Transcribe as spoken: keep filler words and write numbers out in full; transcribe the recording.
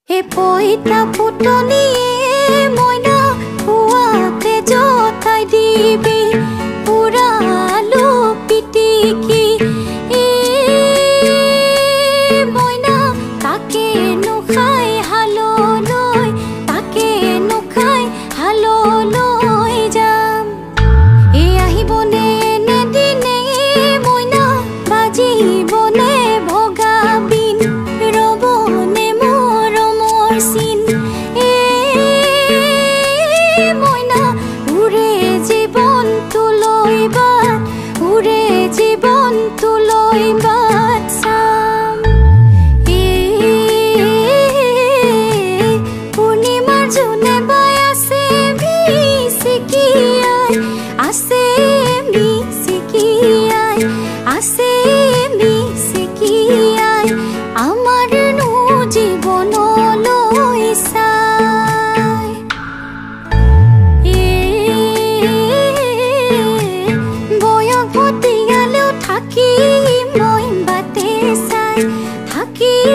হে পইতা ফুটনিয়ে মইনা পুৱাতে জতাই দিবি পুৰা আলু পিটিকি এ মইনা তাকে নুখাই হাললৈ তাকে নুখাই হাললৈ যাম এ আহিবনে নে দিনে মইনা বাজিবনে ভগা বিন ৰবনে মৰমৰ চিন এ মইনা উৰে জীৱনটোলৈ বাট উৰে জীৱনটোলৈ বাট চাম এ পূৰ্ণিমাৰ জোনে বাই আছে মিচিকিয়াই আছে মিচিকিয়াই আছে মিচিকিয়াই আমাৰ নো জীৱনলৈ চাই বয়স ভটিয়ালেও থাকি মই বাটে চাই থাকি